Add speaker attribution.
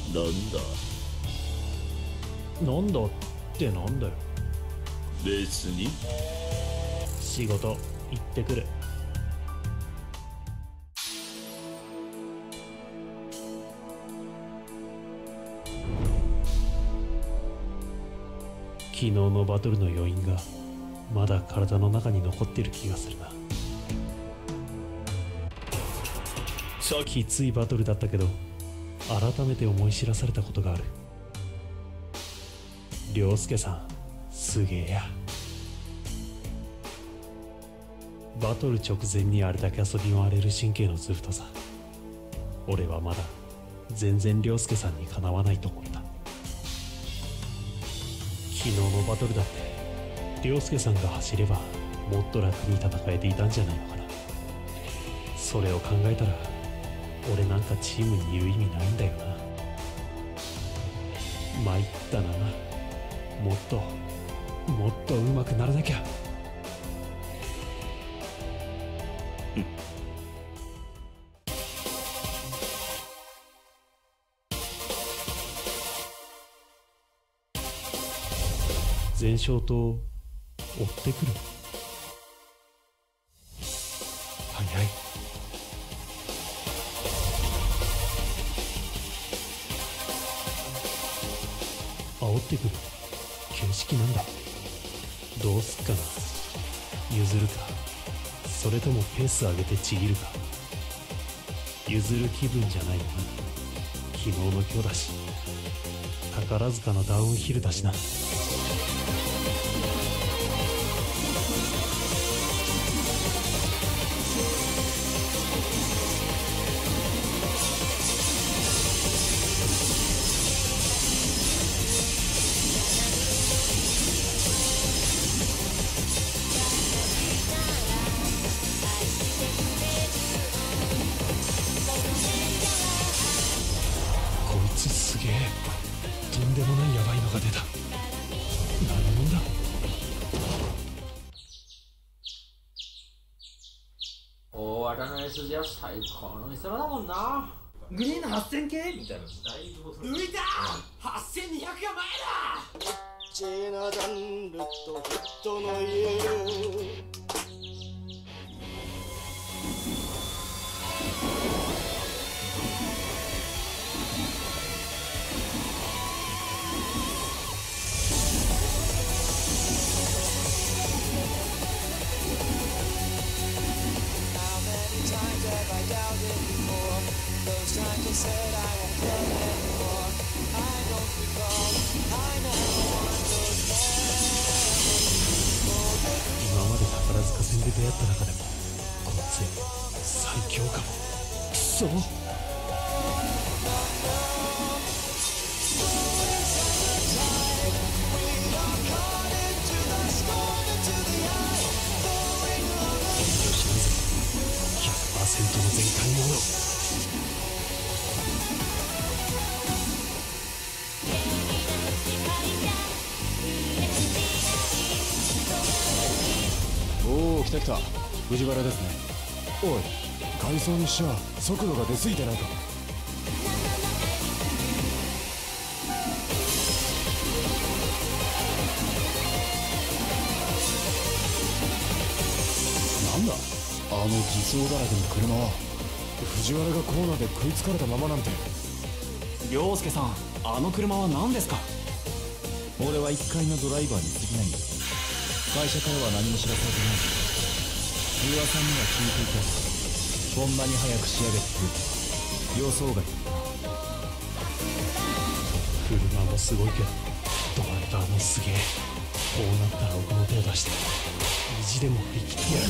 Speaker 1: なんだ
Speaker 2: なんだってなんだよ。
Speaker 1: 別に。
Speaker 2: 仕事行ってくる。昨日のバトルの余韻がまだ体の中に残ってる気がするな。きついバトルだったけど、改めて思い知らされたことがある。涼介さんすげえや。バトル直前にあれだけ遊び回れる神経のずるとさ、俺はまだ全然涼介さんにかなわないと思った。昨日のバトルだって涼介さんが走ればもっと楽に戦えていたんじゃないのかな。それを考えたら俺なんかチームにいる意味ないんだよな。参ったな。もっと上手くならなきゃ。前哨と追ってくる。早い。煽ってくる形式なんだ。どうすっかな。譲るか、それともペース上げてちぎるか。譲る気分じゃないよな。昨日の今日だし、宝塚のダウンヒルだしな。こいつすげえ。とんでもないヤバいのが出た。何者だ。
Speaker 3: 大和田の S 字は最高の見せ場だもんな。グリーンの8000系みたいな。浮いた !8200 が前だ。
Speaker 4: チェナジャンルとヒットの家。
Speaker 2: 今まで宝塚戦で出会った中でもこいつ最強かも。くそ。遠慮しないぜ。100% の全開モード。
Speaker 5: おお、来た来た。藤原ですね。おい、回想にしちゃ速度が出過ぎてないか。なんだあの偽装だらけの車は。藤原がコーナーで食いつかれたままなんて。
Speaker 6: 涼介さん、あの車は何ですか。
Speaker 5: 俺は1階のドライバーに過ぎないよ。会社からは何も知らされてない。噂には聞いていた。ほんまに早く仕上げてくる。予想外。
Speaker 2: 車もすごいけどドライバーもすげえ。こうなったら奥の手を出して意地でも振り切ってやる。